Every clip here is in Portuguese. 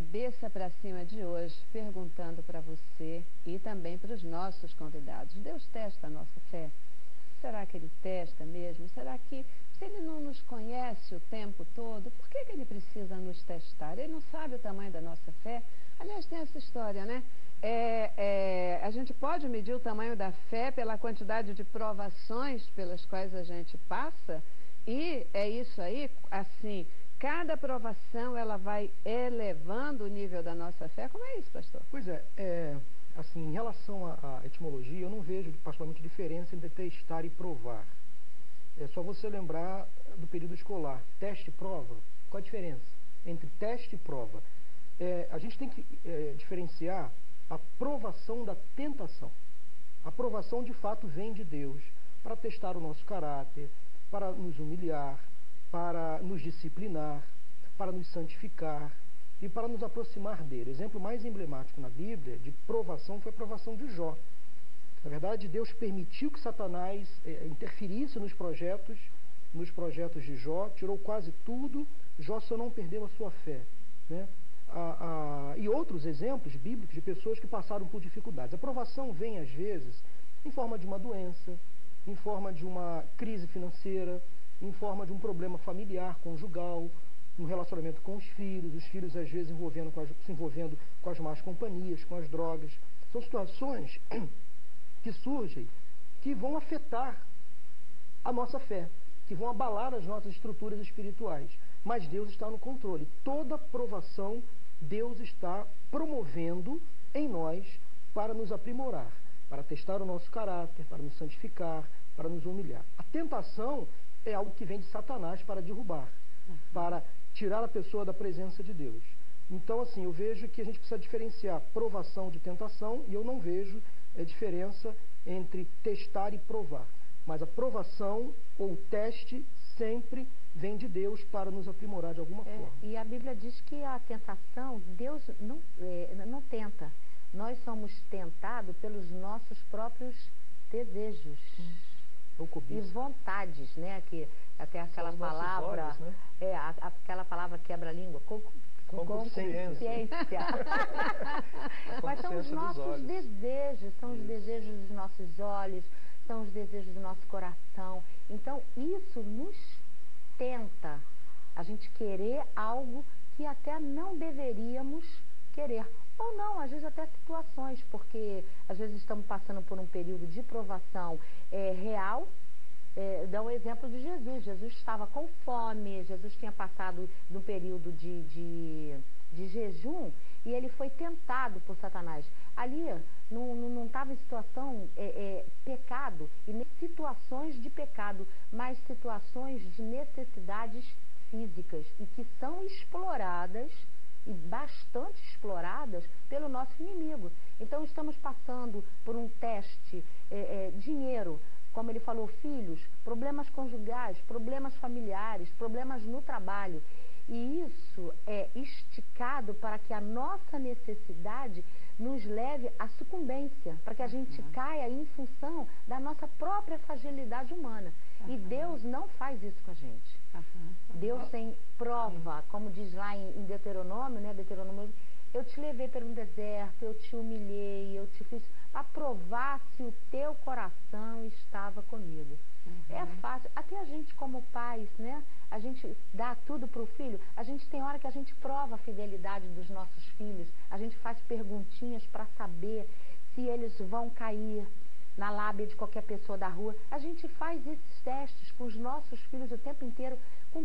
Cabeça para Cima de hoje, perguntando para você e também para os nossos convidados. Deus testa a nossa fé? Será que Ele testa mesmo? Será que, se Ele não nos conhece o tempo todo, por que Ele precisa nos testar? Ele não sabe o tamanho da nossa fé? Aliás, tem essa história, né? A gente pode medir o tamanho da fé pela quantidade de provações pelas quais a gente passa, e é isso aí, assim, cada provação ela vai elevando o nível da nossa fé. Como é isso, pastor? Pois assim, em relação à etimologia, eu não vejo particularmente diferença entre testar e provar. É só você lembrar do período escolar. Teste e prova, qual a diferença entre teste e prova? A gente tem que diferenciar a provação da tentação. A provação, de fato, vem de Deus para testar o nosso caráter, para nos humilhar, para nos disciplinar, para nos santificar e para nos aproximar dele. O exemplo mais emblemático na Bíblia de provação foi a provação de Jó. Na verdade, Deus permitiu que Satanás interferisse nos projetos de Jó, tirou quase tudo, Jó só não perdeu a sua fé, né? E outros exemplos bíblicos de pessoas que passaram por dificuldades. A provação vem, às vezes, em forma de uma doença, em forma de uma crise financeira, em forma de um problema familiar, conjugal, um relacionamento com os filhos às vezes se envolvendo com as más companhias, com as drogas. São situações que surgem, que vão afetar a nossa fé, que vão abalar as nossas estruturas espirituais. Mas Deus está no controle. Toda provação, Deus está promovendo em nós para nos aprimorar, para testar o nosso caráter, para nos santificar, para nos humilhar. A tentação é algo que vem de Satanás para derrubar, para tirar a pessoa da presença de Deus. Então, assim, eu vejo que a gente precisa diferenciar provação de tentação, e eu não vejo diferença entre testar e provar. Mas a provação ou o teste sempre vem de Deus para nos aprimorar de alguma forma. E a Bíblia diz que a tentação, Deus não tenta. Nós somos tentados pelos nossos próprios desejos e vontades, né? Que até aquela palavra, olhos, né? Aquela palavra quebra-língua, concupiscência. Mas são os nossos desejos, são os desejos dos nossos olhos, são os desejos do nosso coração. Então, isso nos tenta a gente querer algo que até não deveríamos querer. Ou não, às vezes até situações, porque às vezes estamos passando por um período de provação real. Dá um exemplo de Jesus. Jesus estava com fome, Jesus tinha passado de um período de jejum e ele foi tentado por Satanás. Ali não estava em situação pecado, e nem situações de pecado, mas situações de necessidades físicas e que são exploradas, e bastante exploradas, pelo nosso inimigo. Então estamos passando por um teste, dinheiro, como ele falou, filhos, problemas conjugais, problemas familiares, problemas no trabalho. E isso é esticado para que a nossa necessidade nos leve à sucumbência, para que a gente caia em função da nossa própria fragilidade humana. E Deus não faz isso com a gente. Deus tem prova, como diz lá em Deuteronômio, né? Deuteronômio, eu te levei pelo deserto, eu te humilhei, eu te fiz para provar se o teu coração estava comigo. É fácil, até a gente como pais, né? A gente dá tudo para o filho, a gente tem hora que a gente prova a fidelidade dos nossos filhos, a gente faz perguntinhas para saber se eles vão cair na lábia de qualquer pessoa da rua. A gente faz esses testes com os nossos filhos o tempo inteiro. Com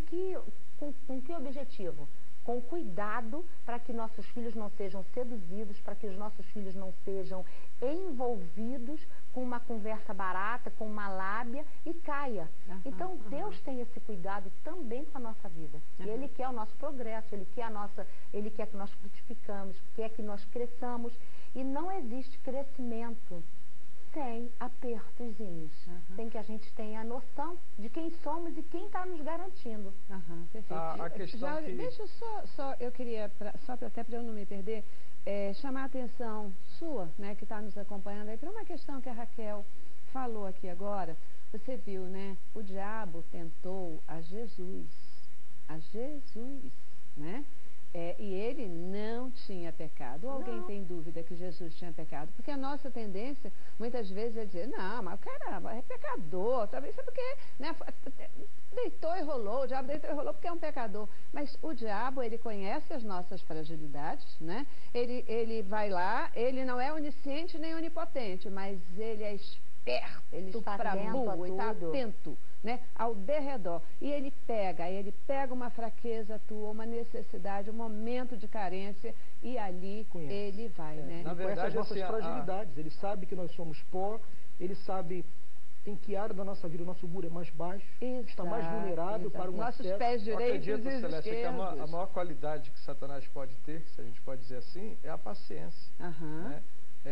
que objetivo? Com cuidado para que nossos filhos não sejam seduzidos, para que os nossos filhos não sejam envolvidos com uma conversa barata, com uma lábia e caia. Então Deus tem esse cuidado também com a nossa vida. E Ele quer o nosso progresso, Ele quer que nós frutificamos, quer que nós cresçamos. E não existe crescimento sem apertozinhos, sem que a gente tenha a noção de quem somos e quem está nos garantindo. Perfeito. A questão Deixa eu queria, até para eu não me perder, chamar a atenção sua, né, que está nos acompanhando aí, para uma questão que a Raquel falou aqui agora. Você viu, né, o diabo tentou a Jesus, né? E ele não tinha pecado. Ou alguém Não. tem dúvida que Jesus tinha pecado? Porque a nossa tendência, muitas vezes, é dizer, não, mas caramba, é pecador, talvez é porque, né, deitou e rolou, o diabo deitou e rolou porque é um pecador. Mas o diabo, ele conhece as nossas fragilidades, né? Ele vai lá, ele não é onisciente nem onipotente, mas ele é esperto, Ele está para atento a burro, ele está tudo. atento, né, ao derredor. E ele pega uma fraqueza tua, uma necessidade, um momento de carência, e ali Conhece. ele vai, né? Na verdade, as nossas fragilidades. Ele sabe que nós somos pó, ele sabe em que área da nossa vida o nosso muro é mais baixo, está mais vulnerável para um nossos acesso. pés direitos acredito, e Celeste, que a esquerdos. maior qualidade que Satanás pode ter, se a gente pode dizer assim, é a paciência. Né?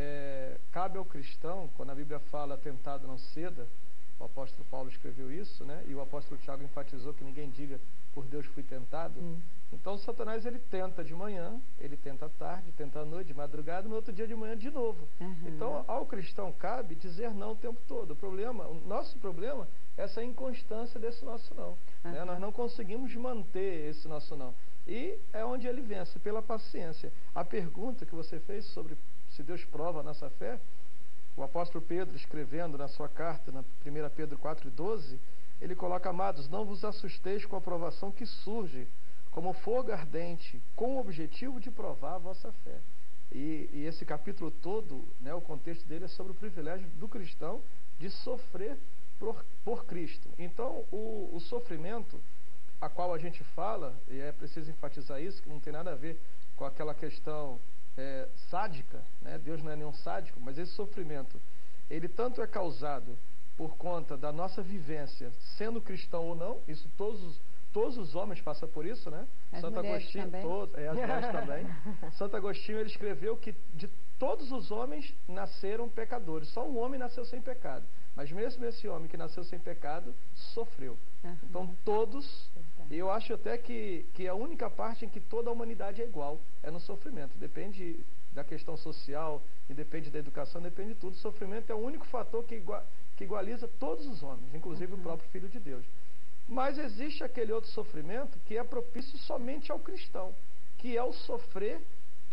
Cabe ao cristão, quando a Bíblia fala tentado não ceda, o apóstolo Paulo escreveu isso, né? E o apóstolo Tiago enfatizou que ninguém diga por Deus fui tentado. Então Satanás, ele tenta de manhã, ele tenta à tarde, tenta à noite, de madrugada, no outro dia de manhã de novo. Então ao cristão cabe dizer não o tempo todo. O nosso problema é essa inconstância desse nosso não. Né? Nós não conseguimos manter esse nosso não. E é onde ele vence, pela paciência. A pergunta que você fez sobre se Deus prova a nossa fé, o apóstolo Pedro, escrevendo na sua carta, na 1 Pedro 4,12, ele coloca, amados, não vos assusteis com a provação que surge, como fogo ardente, com o objetivo de provar a vossa fé. E esse capítulo todo, né, o contexto dele é sobre o privilégio do cristão de sofrer por Cristo. Então, o sofrimento a qual a gente fala, e é preciso enfatizar isso, que não tem nada a ver com aquela questão sádica, né? Deus não é nenhum sádico, mas esse sofrimento, ele tanto é causado por conta da nossa vivência, sendo cristão ou não, isso todos os homens passam por isso, né? As Santo Agostinho, também. as mulheres também. Santo Agostinho, ele escreveu que de todos os homens nasceram pecadores, só um homem nasceu sem pecado, mas mesmo esse homem que nasceu sem pecado, sofreu. Então todos, e eu acho até que a única parte em que toda a humanidade é igual é no sofrimento. Depende da questão social e depende da educação, depende de tudo. O sofrimento é o único fator que igualiza todos os homens, inclusive o próprio Filho de Deus. Mas existe aquele outro sofrimento que é propício somente ao cristão, que é o sofrer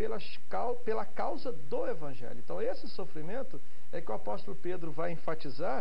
pela causa do Evangelho. Então esse sofrimento é que o apóstolo Pedro vai enfatizar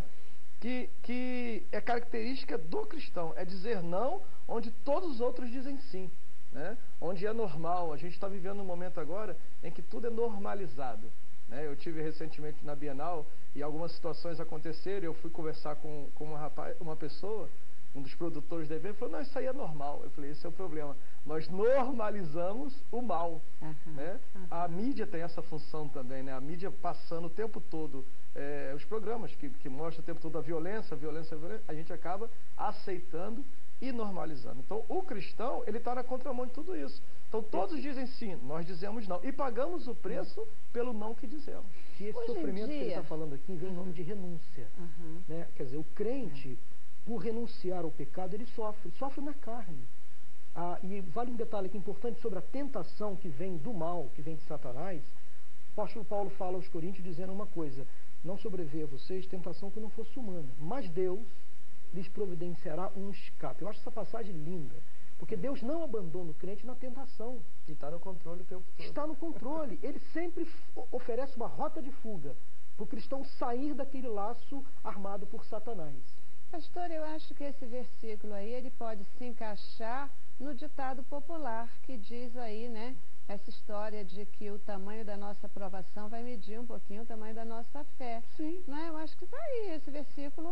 que é característica do cristão, é dizer não onde todos os outros dizem sim, né? Onde é normal. A gente está vivendo um momento agora em que tudo é normalizado, né? Eu tive recentemente na Bienal e algumas situações aconteceram, eu fui conversar com uma pessoa, um dos produtores do evento, falou, não, isso aí é normal. Eu falei, esse é o problema, nós normalizamos o mal, né? A mídia tem essa função também, né? A mídia passando o tempo todo os programas que mostram o tempo todo a violência, a gente acaba aceitando e normalizando. Então o cristão, ele está na contramão de tudo isso. Então todos dizem sim, nós dizemos não, e pagamos o preço pelo não que dizemos. E esse Hoje em sofrimento que ele dia está falando aqui vem em nome de renúncia, né? Quer dizer, o crente, por renunciar ao pecado, ele sofre na carne. E vale um detalhe aqui importante sobre a tentação que vem do mal, que vem de Satanás. O apóstolo Paulo fala aos Coríntios dizendo uma coisa, não sobreveia a vocês tentação que não fosse humana, mas Deus lhes providenciará um escape. Eu acho essa passagem linda, porque Deus não abandona o crente na tentação. E está no controle o tempo todo. Está no controle. Ele sempre oferece uma rota de fuga para o cristão sair daquele laço armado por Satanás. Pastor, eu acho que esse versículo aí, ele pode se encaixar no ditado popular que diz aí, né? Essa história de que o tamanho da nossa aprovação vai medir um pouquinho o tamanho da nossa fé. Sim. Né? Eu acho que está aí, esse versículo,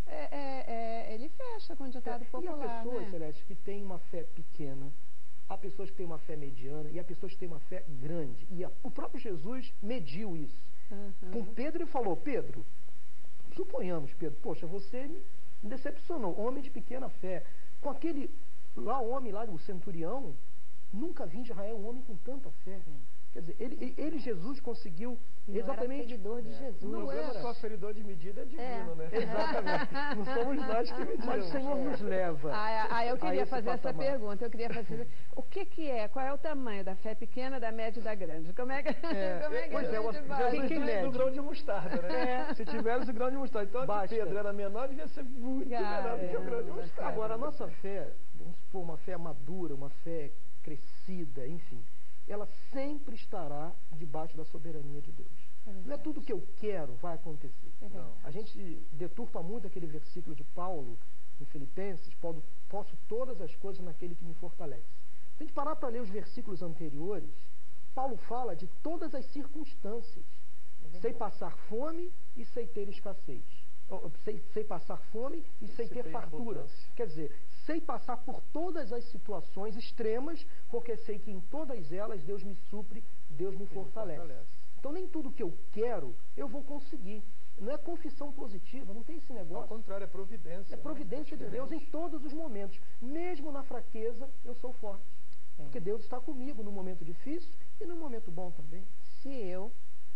ele fecha com o ditado popular. E há pessoas, né? Celeste, que têm uma fé pequena, há pessoas que têm uma fé mediana e há pessoas que têm uma fé grande. E o próprio Jesus mediu isso. Com Pedro ele falou, Pedro, suponhamos, Pedro, poxa, você me decepcionou, homem de pequena fé. Com aquele homem lá, o centurião, nunca vi em Israel um homem com tanta fé. Quer dizer, Jesus conseguiu exatamente... Era seguidor de Jesus. Não era só feridor de medida, é divino, né? Exatamente. Não somos nós que medimos. Mas o Senhor nos leva. Eu queria fazer essa pergunta. Eu queria fazer. O que é? Qual é o tamanho da fé pequena, da média e da grande? Como é que pois a gente faz? Jesus Quem mede? Do grão de mostarda, né? Se tivesse o grão de mostarda. Então, a de Pedro era menor, devia ser muito menor do que o grão de mostarda. Agora, a nossa fé, vamos supor, uma fé madura, uma fé crescida, enfim, ela sempre estará debaixo da soberania de Deus. Não é tudo que eu quero vai acontecer. A gente deturpa muito aquele versículo de Paulo, em Filipenses, posso todas as coisas naquele que me fortalece. Se a gente parar para ler os versículos anteriores, Paulo fala de todas as circunstâncias. Sei passar fome e sei ter escassez. Sei passar fome e sei ter fartura. Quer dizer, sei passar por todas as situações extremas, porque sei que em todas elas Deus me supre, Deus me fortalece. Então nem tudo que eu quero, eu vou conseguir. Não é confissão positiva, não tem esse negócio. Ao contrário, é providência. É providência de Deus em todos os momentos. Mesmo na fraqueza, eu sou forte. Porque Deus está comigo no momento difícil e no momento bom também. Se eu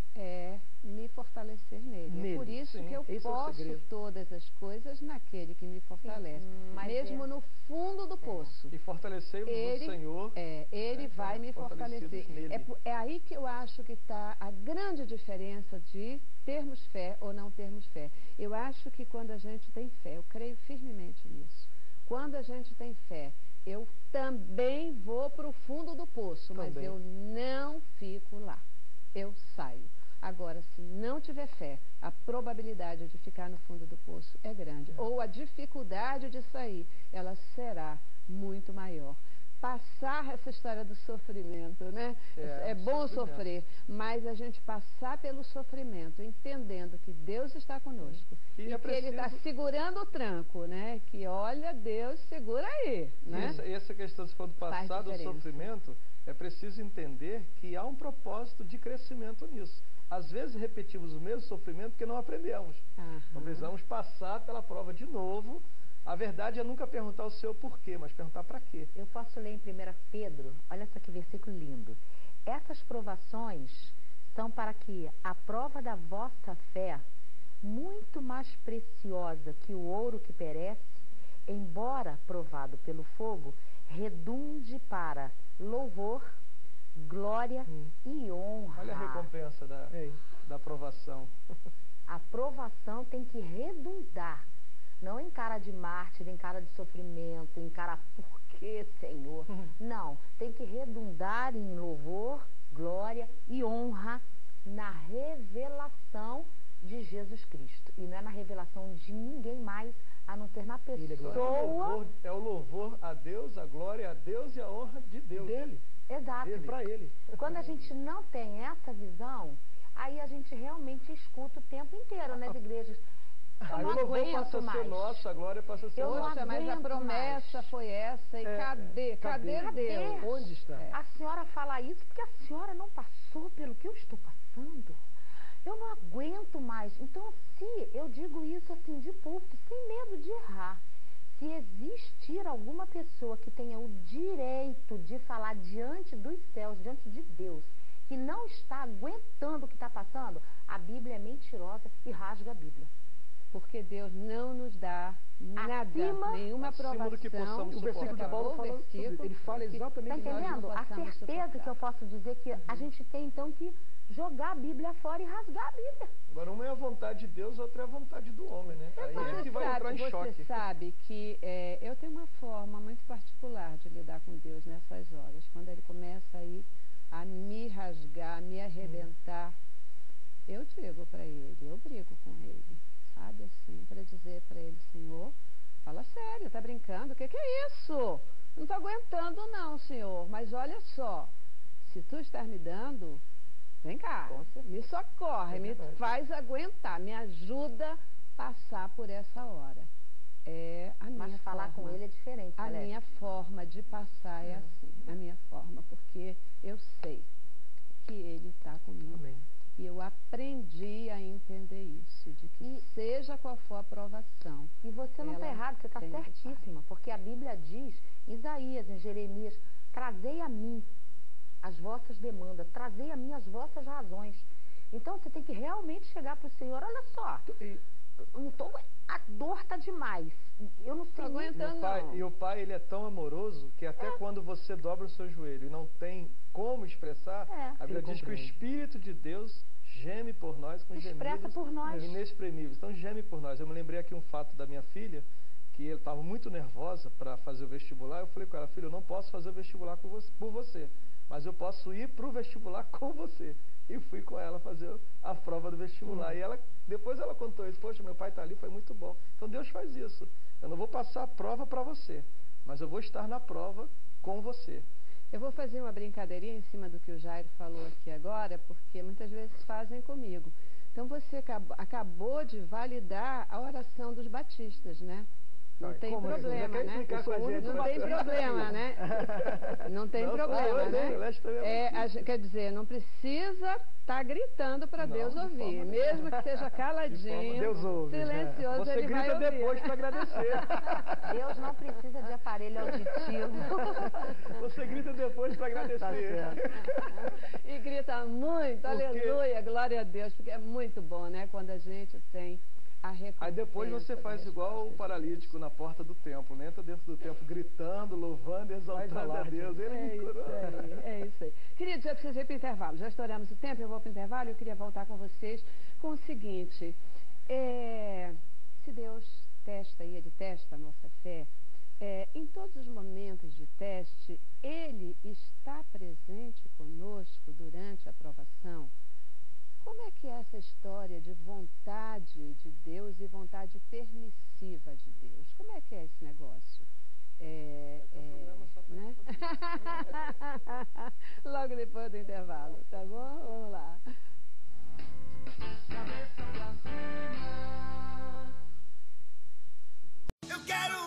me fortalecer nele. É por isso que eu posso todas as coisas naquele que me fortalece. Mesmo no fundo do poço. E fortalecei-vos no Senhor. Ele vai me fortalecer. É aí que eu acho que está a grande diferença de termos fé ou não termos fé. Eu acho que quando a gente tem fé, eu creio firmemente nisso. Quando a gente tem fé, eu também vou para o fundo do poço, mas eu não fico lá. Eu saio. Agora, se não tiver fé, a probabilidade de ficar no fundo do poço é grande. Ou a dificuldade de sair, ela será muito maior. Passar essa história do sofrimento, né? É bom sofrer, mas a gente passar pelo sofrimento, entendendo que Deus está conosco. E que Ele está segurando o tranco, né? Que olha, Deus segura aí, né? Essa questão, se for passar do sofrimento, é preciso entender que há um propósito de crescimento nisso. Às vezes repetimos o mesmo sofrimento porque não aprendemos. Então precisamos passar pela prova de novo. A verdade é nunca perguntar ao Senhor por quê, mas perguntar para quê. Eu posso ler em 1 Pedro, olha só que versículo lindo. Essas provações são para que a prova da vossa fé, muito mais preciosa que o ouro que perece, embora provado pelo fogo, redunde para louvor, glória e honra. Olha a recompensa da aprovação. A aprovação tem que redundar. Não em cara de mártir, em cara de sofrimento, em cara por quê, Senhor? Não, tem que redundar em louvor, glória e honra na revelação de Jesus Cristo. E não é na revelação de ninguém mais, a não ser na pessoa. É o louvor a Deus, a glória a Deus e a honra de Deus. Dele. Exato. Para Ele. Quando a gente não tem essa visão, aí a gente realmente escuta o tempo inteiro nas igrejas. Aí o louvor passa a ser nosso, a glória passa a ser nossa. Mas a promessa foi essa, e cadê Deus? Onde está? A senhora fala isso porque a senhora não passou pelo que eu estou passando. Eu não aguento mais. Então, se eu digo isso assim de púlpito, sem medo de errar, se existir alguma pessoa que tenha o direito de falar diante dos céus, diante de Deus, que não está aguentando o que está passando, a Bíblia é mentirosa e rasga a Bíblia. Porque Deus não nos dá nada, nenhuma aprovação. Do que possamos o versículo de Paulo fala sobre, ele fala exatamente isso. Está entendendo? A certeza que eu posso dizer que a gente tem então que jogar a Bíblia fora e rasgar a Bíblia. Agora, uma é a vontade de Deus, outra é a vontade do homem, né? Aí é que vai entrar em choque. Você sabe que eu tenho uma forma muito particular de lidar com Deus nessas horas. Quando Ele começa aí a me rasgar, a me arrebentar, eu digo para Ele, eu brigo com Ele. Sabe, assim, para dizer para Ele, Senhor, fala sério, tá brincando? O que é isso? Não estou aguentando não, Senhor, mas olha só, se Tu estás me dando, vem cá, me socorre, me faz aguentar, me ajuda a passar por essa hora. Mas falar com Ele é diferente, a minha forma de passar é assim, a minha forma, porque eu sei que Ele está comigo. Amém. E eu aprendi a entender isso, de que seja qual for a provação. E você não está errado, você está certíssima, porque a Bíblia diz, em Isaías, em Jeremias, trazei a mim as vossas demandas, trazei a mim as vossas razões. Então você tem que realmente chegar para o Senhor, olha só, não tô, a dor está demais, eu não sei aguentando não. E o Pai, Ele é tão amoroso que até quando você dobra o seu joelho e não tem como expressar, a Bíblia diz que o Espírito de Deus geme por nós com gemidos por nós. inexprimíveis. Então geme por nós. Eu me lembrei aqui um fato da minha filha, que ele estava muito nervosa para fazer o vestibular. Eu falei com ela, filha, eu não posso fazer o vestibular por você, mas eu posso ir para o vestibular com você. E fui com ela fazer a prova do vestibular. E depois ela contou isso, poxa, meu pai está ali, foi muito bom. Então Deus faz isso. Eu não vou passar a prova para você, mas eu vou estar na prova com você. Eu vou fazer uma brincadeirinha em cima do que o Jairo falou aqui agora, porque muitas vezes fazem comigo. Então você acabou de validar a oração dos batistas, né? Não tem problema, né? Não tem problema, né? Não tem problema, né? Quer dizer, não precisa estar gritando para Deus ouvir. Mesmo que seja caladinho, Deus ouve, silencioso, ele vai ouvir. Você grita depois para agradecer. Deus não precisa de aparelho auditivo. Você grita depois para agradecer. Tá. E grita muito, aleluia, glória a Deus, porque é muito bom, né? Quando a gente tem a recompensa. Aí depois você faz igual o paralítico na porta do templo, né? Entra dentro do templo gritando, louvando, exaltando a Deus. Ele me curou. É isso aí. Queridos, eu preciso ir para o intervalo. Já estouramos o tempo, eu vou para o intervalo. Eu queria voltar com vocês com o seguinte. Se Deus testa e Ele testa a nossa fé, em todos os momentos de teste, Ele está presente conosco durante a provação. Como é que é essa história de vontade de Deus e vontade permissiva de Deus? Como é que é esse negócio? Né? Logo depois do intervalo, tá bom? Vamos lá. Eu quero